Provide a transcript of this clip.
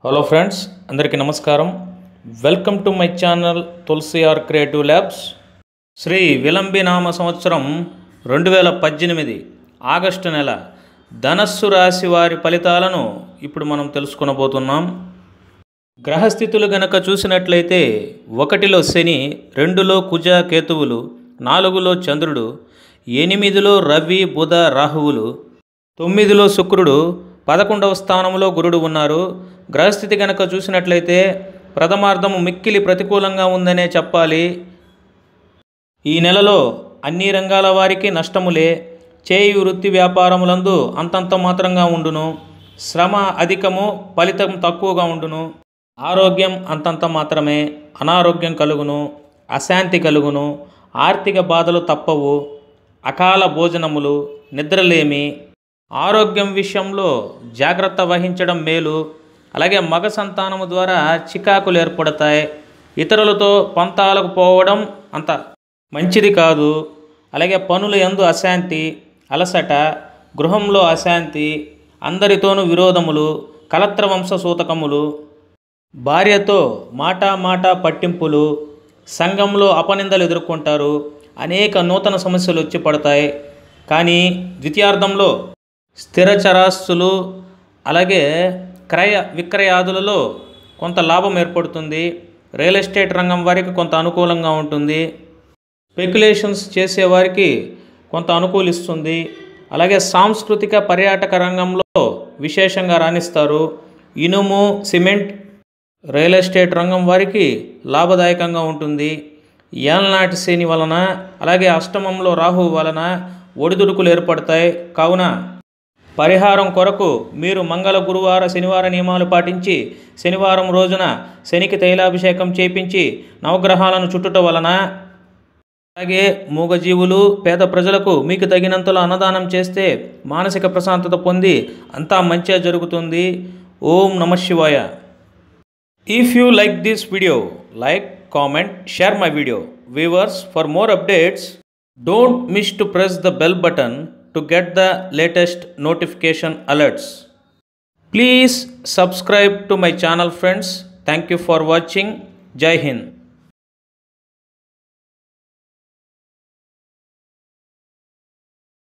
Hello friends, అందరికీ నమస్కారం. Welcome to my channel Tulasi R creative labs. శ్రీ విలంబినామ సంవత్సరం 2018 ఆగస్టు నెల ధనస్సు రాశి వారి ఫలితాలను ఇప్పుడు మనం తెలుసుకునబోతున్నాం. గ్రహస్థితులు గనక చూసినట్లయితే 1లో శని, 2లో కుజ కేతువులు, 4లో చంద్రుడు, 8లో రవి బుధ రాహువులు, 9లో శుక్రుడు, 11వ స్థానంలో గురుడు ఉన్నారు. గ్రహస్థితి గనక చూసినట్లయితే ప్రథమార్థము మిక్కిలి ప్రతికూలంగా ఉందనే చెప్పాలి. ఈ నెలలో అన్ని రంగాల వారికి నష్టములే. చేయి వృత్తి వ్యాపారములందు అంతంత మాత్రంగా ఉండును. శ్రమ అధికము, ఫలితం తక్కువగా ఉండును. ఆరోగ్యం అంతంత మాత్రమే. అనారోగ్యం కలుగును, అశాంతి కలుగును, ఆర్థిక బాధలు తప్పవు. అకాల భోజనములు, నిద్రలేమి. ఆరోగ్యం విషయంలో జాగ్రత్త వహించడం మేలు. అలాగే మగ సంతానము ద్వారా చికాకులు ఏర్పడతాయి. ఇతరులతో పంతాలకు పోవడం అంత మంచిది కాదు. అలాగే పనుల యందు అశాంతి, అలసట, గృహంలో అశాంతి, అందరితోనూ విరోధములు, కలత్ర వంశ సూతకములు, భార్యతో మాట పట్టింపులు, సంఘంలో అపనిందలు ఎదుర్కొంటారు. అనేక నూతన సమస్యలు వచ్చి పడతాయి. కానీ ద్వితీయార్థంలో స్థిరచరాస్తులు అలాగే క్రయ విక్రయాదులలో కొంత లాభం ఏర్పడుతుంది. రియల్ ఎస్టేట్ రంగం వారికి కొంత అనుకూలంగా ఉంటుంది. స్పెక్యులేషన్స్ చేసేవారికి కొంత అనుకూలిస్తుంది. అలాగే సాంస్కృతిక పర్యాటక రంగంలో విశేషంగా రాణిస్తారు. ఇనుము, సిమెంట్, రియల్ ఎస్టేట్ రంగం వారికి లాభదాయకంగా ఉంటుంది. ఏళ్నాటి శని వలన అలాగే అష్టమంలో రాహు వలన ఒడిదుడుకులు ఏర్పడతాయి. కావున పరిహారం కొరకు మీరు మంగళ, గురువార, శనివార నియమాలు పాటించి శనివారం రోజున శనికి తైలాభిషేకం చేపించి నవగ్రహాలను చుట్టుట వలన, అలాగే మూగజీవులు, పేద ప్రజలకు మీకు తగినంతలో అన్నదానం చేస్తే మానసిక ప్రశాంతత పొంది అంతా మంచిగా జరుగుతుంది. ఓం నమః శివాయ. If you like this video, like, comment, share my video. Viewers, for more updates, don't miss to press the bell button to get the latest notification alerts. Please subscribe to my channel, friends. Thank you for watching. Jai Hind.